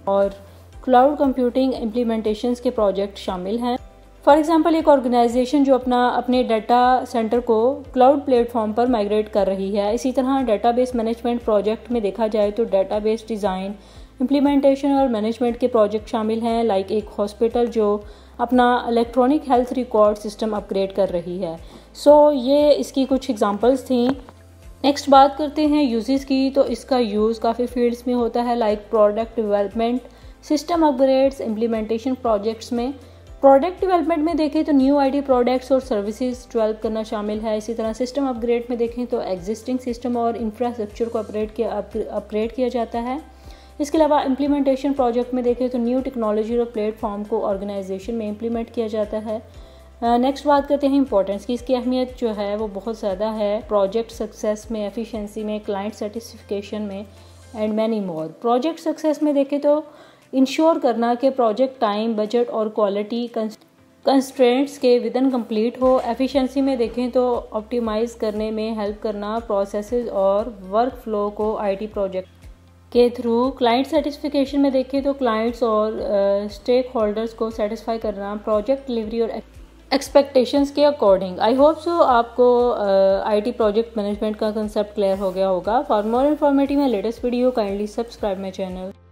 और cloud computing implementations के project शामिल हैं। फॉर एग्जांपल, एक ऑर्गेनाइजेशन जो अपने डाटा सेंटर को क्लाउड प्लेटफॉर्म पर माइग्रेट कर रही है। इसी तरह डेटाबेस मैनेजमेंट प्रोजेक्ट में देखा जाए तो डेटाबेस डिज़ाइन, इम्प्लीमेंटेशन और मैनेजमेंट के प्रोजेक्ट शामिल हैं। लाइक एक हॉस्पिटल जो अपना electronic health record system upgrade कर रही है। ये इसकी कुछ एग्जांपल्स थी। नेक्स्ट बात करते हैं यूजेस की। तो इसका यूज़ काफ़ी फील्ड्स में होता है, like product development, system upgrades, implementation projects में। प्रोडक्ट डेवलपमेंट में देखें तो न्यू आईटी प्रोडक्ट्स और सर्विसेज डेवलप करना शामिल है। इसी तरह सिस्टम अपग्रेड में देखें तो एग्जिस्टिंग सिस्टम और इंफ्रास्ट्रक्चर को अपग्रेड किया जाता है। इसके अलावा इम्प्लीमेंटेशन प्रोजेक्ट में देखें तो न्यू टेक्नोलॉजी और प्लेटफॉर्म को ऑर्गेनाइजेशन में इम्प्लीमेंट किया जाता है। नेक्स्ट बात करते हैं इंपॉर्टेंस की। इसकी अहमियत जो है वो बहुत ज़्यादा है प्रोजेक्ट सक्सेस में, एफिशिएंसी में, क्लाइंट सेटिस्फिकेशन में and many more. Project success में देखें तो इंश्योर करना कि प्रोजेक्ट टाइम, बजट और क्वालिटी कंस्ट्रेंट्स के विदिन कंप्लीट हो। एफिशिएंसी में देखें तो ऑप्टिमाइज़ करने में हेल्प करना प्रोसेसेस और वर्क फ्लो को आईटी प्रोजेक्ट के थ्रू। क्लाइंट सेटिस्फिकेशन में देखें तो क्लाइंट्स और स्टेक होल्डर्स को सेटिस्फाई करना प्रोजेक्ट डिलीवरी और एक्सपेक्टेशंस के अकॉर्डिंग। आई होप सो आपको आईटी प्रोजेक्ट मैनेजमेंट का कंसेप्ट क्लियर हो गया होगा। For more informative and latest video kindly subscribe my channel.